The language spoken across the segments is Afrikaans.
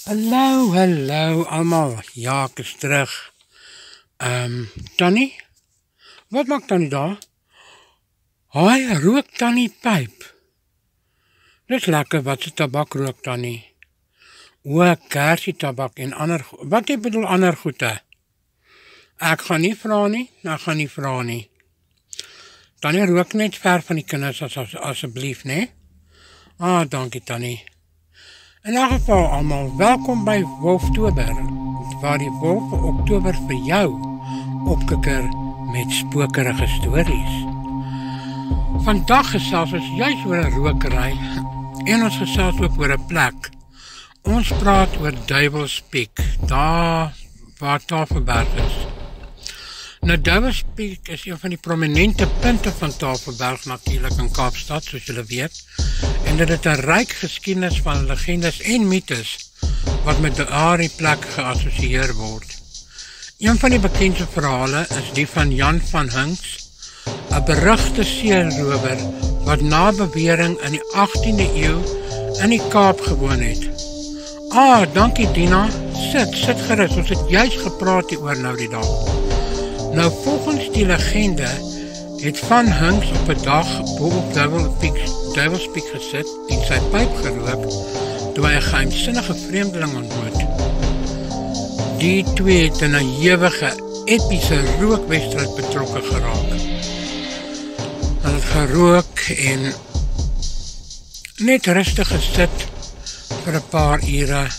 Hallo allemaal. Ja, ek is terug. Tannie? Wat maak Tannie daar? Hy rook Tannie pyp. Dis lekker, wat se tabak rook Tannie? O, kersie tabak en ander, wat jy bedoel ander goede? Ek gaan nie vra nie. Tannie rook net ver van die kinders asseblief, né? Dankie Tannie. In elk geval allemaal, welkom by Wolftober, waar die wolf Oktober vir jou opkikker met spokerige stories. Vandag gesels ons juist oor 'n rokery en ons gesels ook oor 'n plek. Ons praat oor Duiwelspiek, daar waar Tafelberg is. Nou, Duiwelspiek is een van die prominente punte van Tafelberg natuurlijk in Kaapstad, soos julle weet. En dit het 'n ryk geskiedenis van legendes en mytes wat met daardie plek geassosieer word. Een van die bekendste verhale is die van Jan van Hinks, 'n berugte seerower wat na bewering in die 18de eeu in die Kaap gewoon het. Dankie Dina, sit gerus, ons het juist gepraat hieroor nou die dag. Nou, volgens die legende het Van Hinks op 'n dag bo op Duiwelspiek gesit en sy pyp gerook toe hy 'n geheimsinnige vreemdeling ontmoet. Die twee het in 'n ewige, epiese rookwedstryd betrokke geraak. Hulle het gerook en net rustig gesit vir 'n paar ure.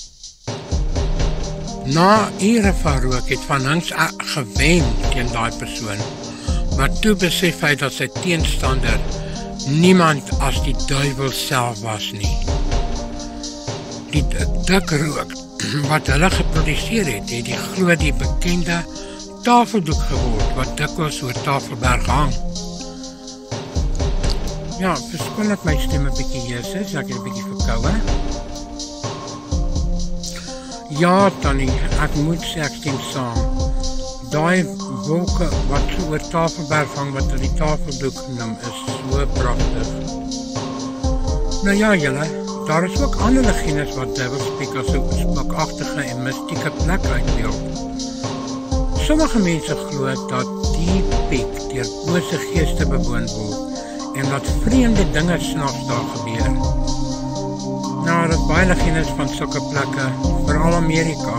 Na ure van rook het Van Hinks gewen teen daai persoon, maar toe besef hy dat sy teenstander niemand as die duiwel self was nie. Die dik rook wat hulle geproduseer het die glo die bekende tafeldoek geword, wat dikwels oor Tafelberg hang. Ja, verskoon dat my stem 'n bietjie hees is, ek het 'n bietjie verkoue. Ja, Tannie, ek moet sê ek stem saam. Daai wolke wat so oor Tafelberg hang, wat hulle die tafeldoek noem, is so pragtig. Nou ja, julle, daar is ook ander legendes wat Duiwelspiek as 'n spookagtige en mystieke plek uitbeeld. Sommige mense glo dat die piek deur bose geeste bewoon word en dat vreemde dinge snags daar gebeur. Nou, dat baie legendes van sulke plekke, veral Amerika.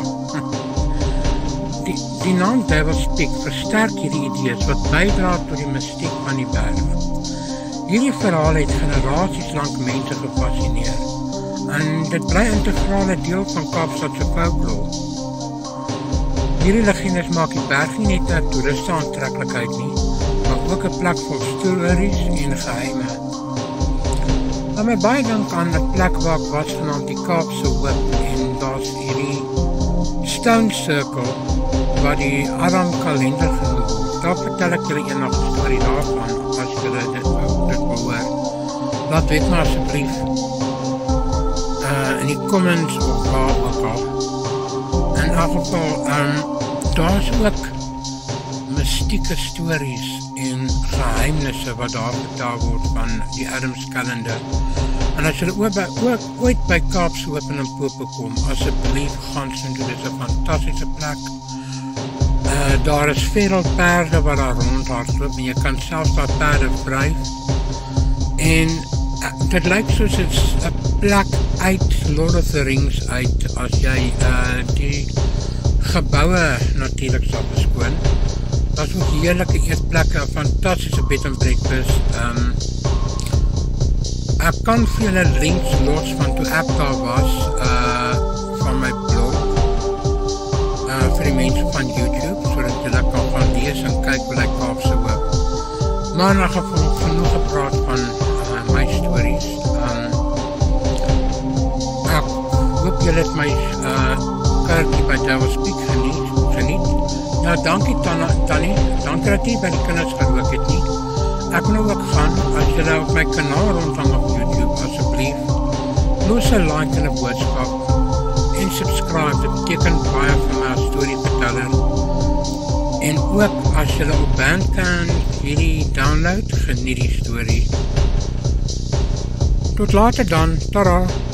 Die naam Duiwelspiek versterk hierdie idees wat bydra tot die mystiek van die berg. Hierdie verhaal het generasies lank mense gefascineer en dit bly 'n integrale deel van Kaapstad se folklore. Hierdie legendes maak die berg nie net 'n toeriste aantreklikheid nie, maar ook 'n plek vol stories en geheime. Laat my baie dink aan 'n plek waar ek was genaamd die Kaapsehoop en daar's hierdie stone circle wat die Adam kalender genoem word. Daar vertel ek julle eendag 'n storie daarvan as julle dit behoor. Laat weet maar asseblief in die comments of waar ook al. In elk geval, daar's ook mystieke stories en geheimnisse wat daar vertel word van die Adams kalender. En as julle ooit by Kaapsehoop in Limpopo kom, asseblief gaan soontoe, dit is 'n fantastiese plek. Daar is veldperde wat daar rondhardloop en jy kan selfs daar perde vryf. En dit lyk soos 'n plek uit Lord of the Rings uit, as jy die geboue natuurlik sal beskoon. Daar's ook heerlike eetplekke, 'n fantastiese bed and breakfast. Ek kan vir julle links los van toe ek daar was, van my blog, vir die mense van YouTube, sodat julle kan gaan lees en kyk hoe lyk Kaapsehoop. Maar in elk geval genoeg gepraat van my stories. Ek hoop julle het my kuiertjie by Duiwelspiek geniet. Ja, dankie Tannie, dankie dat jy by die kinders gerook het nie. Ek wil nou ook gaan, as julle op my kanaal rondhang op YouTube, asseblief, los 'n like en 'n boodskap, en subscribe, dit beteken baie vir my as storieverteller. En ook, as julle op Bandcamp hierdie download, geniet die storie. Tot later dan, tada!